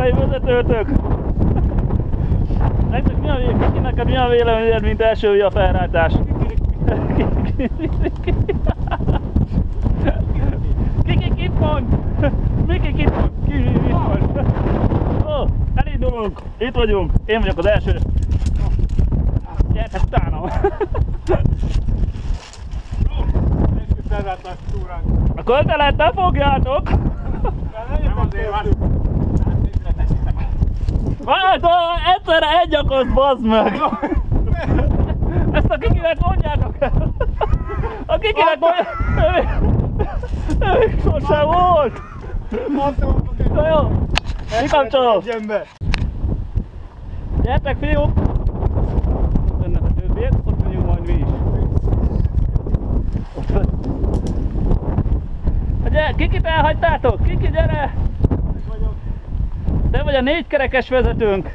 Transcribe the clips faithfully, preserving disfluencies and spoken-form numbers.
technikai vezetőtök! Nektek mi a vélemény? Kiki, neked mi a véleményed, mint első via felrátás? Kiki kit mond? Miki kit mond? Kiki kit mond? Ó, elindulunk! Itt vagyunk! Én vagyok az első! Gyertek utánam! A kötelet ne fogjátok! Nem azért van! Várj, egyszerre egy akasz, bazd meg! Ezt a Kikinek mondjátok el! A Kikinek mondjátok! Ő még sosem volt! Na jó! Kikapcsolom! Gyertek, fiúk! Jönnek a többiek, ott vagyunk majd mi is. Ott van. Gyere, Kikit elhagytátok? Kiki, gyere! Te vagy a négykerekes vezetőnk.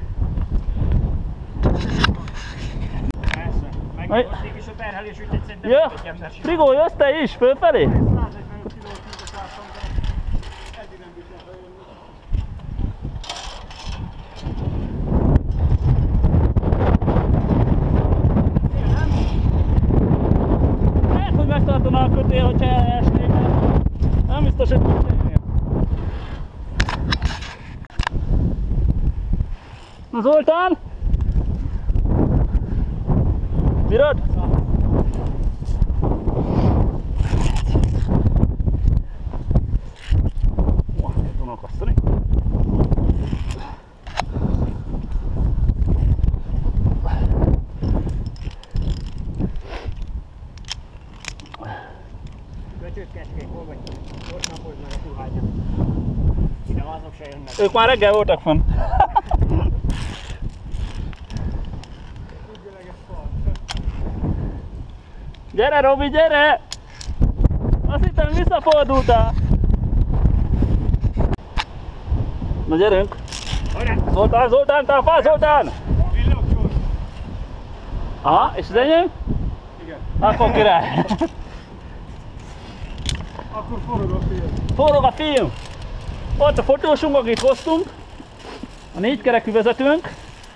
Persze, megnyugodték is a terhelés, úgyhogy szerintem Ja, Frigó, jössz te is fölfelé? Lehet, hogy megtartaná a kötél, hogyha elesnék. Nem biztos, hogy kötélnél. Na Zoltán? Bírod? Tudom akasztani. Kötődkeskék, hol vagy? Ott napozd meg a puhányat. Ide azok se jönnek. Ők már reggel voltak fenn. Gyere Robi, gyere! Azt hittem visszafordultál! Na gyerünk! Zoltán, Zoltán, tápál, Zoltán! Villogcsor! Aha, és az enyém? Igen. Akkor király! Akkor forog a film. Forog a film! Ott a fotósunk, akit hoztunk. A négykerekű vezetőnk.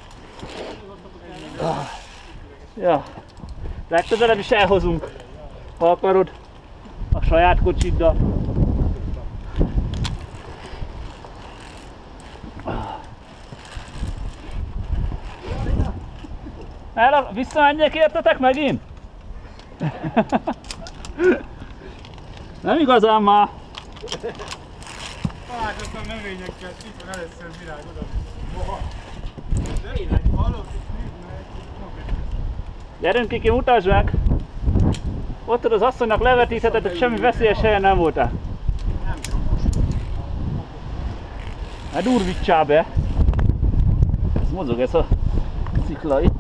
Ja. Legközelebb is elhozunk, ha akarod, a saját kocsiddal. El, visszamenjek értetek megint? Nem igazán már. Találkoztam növényekkel, itt van először virág oda. Moha. Tényleg, hallott, itt nézd meg, Gyerünk Kiki, mutasd meg! Ott az asszonynak levetítheted, hogy semmi veszélyes helyen nem voltál. nem tudom. Ne durvítsál be! Ez mozog ez a szikla itt.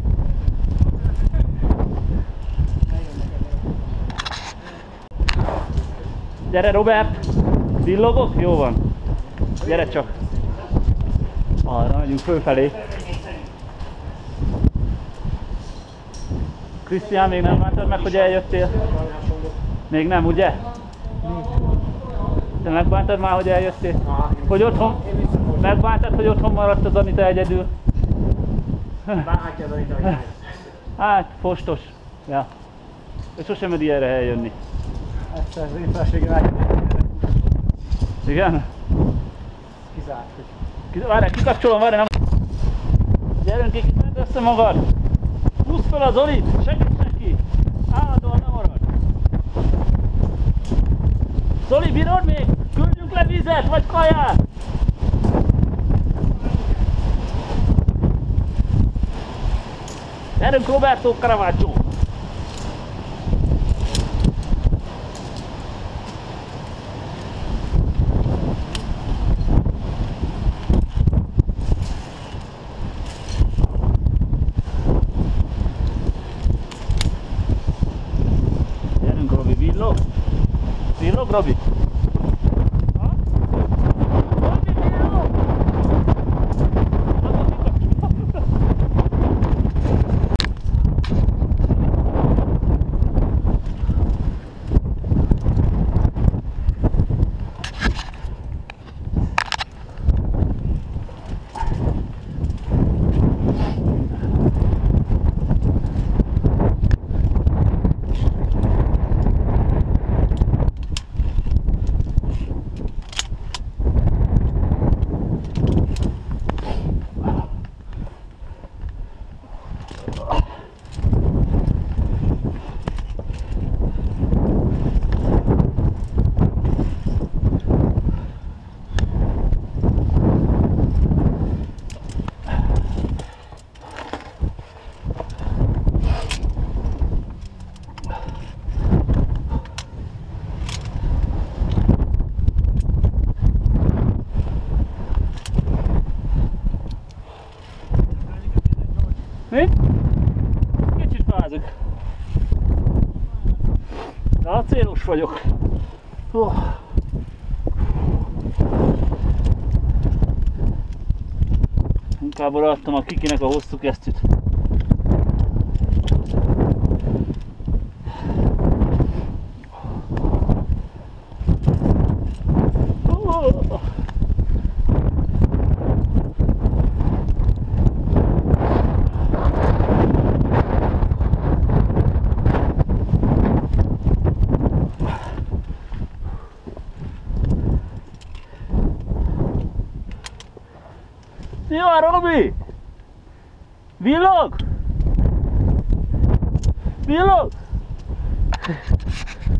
Gyere Robert! Villogok? Jó van. Gyere csak! Arra megyünk fölfelé. Krisztián, még nem bántad meg, hogy eljöttél? Még nem, ugye? Te megbántad már, hogy eljöttél? Hogy otthon? Megbántad, hogy otthon maradt az Anita egyedül? Bánhatja az Anita, hogy eljött. Hát, fostos. Ja. Ő sosem tud ilyenre eljönni. Ezt az én feleségem eljött. Igen? Kizárt. Várj, kikapcsolom, várj, nem... Gyerünk, Kiki, tedd össze magad! Húzd fel a Zolit! Segíts neki! Állandóan nem marad! Zoli, bírod még? Küldjünk le vizet, vagy kaját! Gyerünk, Roberto Caravaggio! Villog? Villog, Robi? Ha? Robi, villog! Mi? Kicsit fázok. De a célos vagyok. Oh. Inkább adtam a Kikinek a hosszú kesztyűt. Oh. Jó, Robi! Villog! Villog!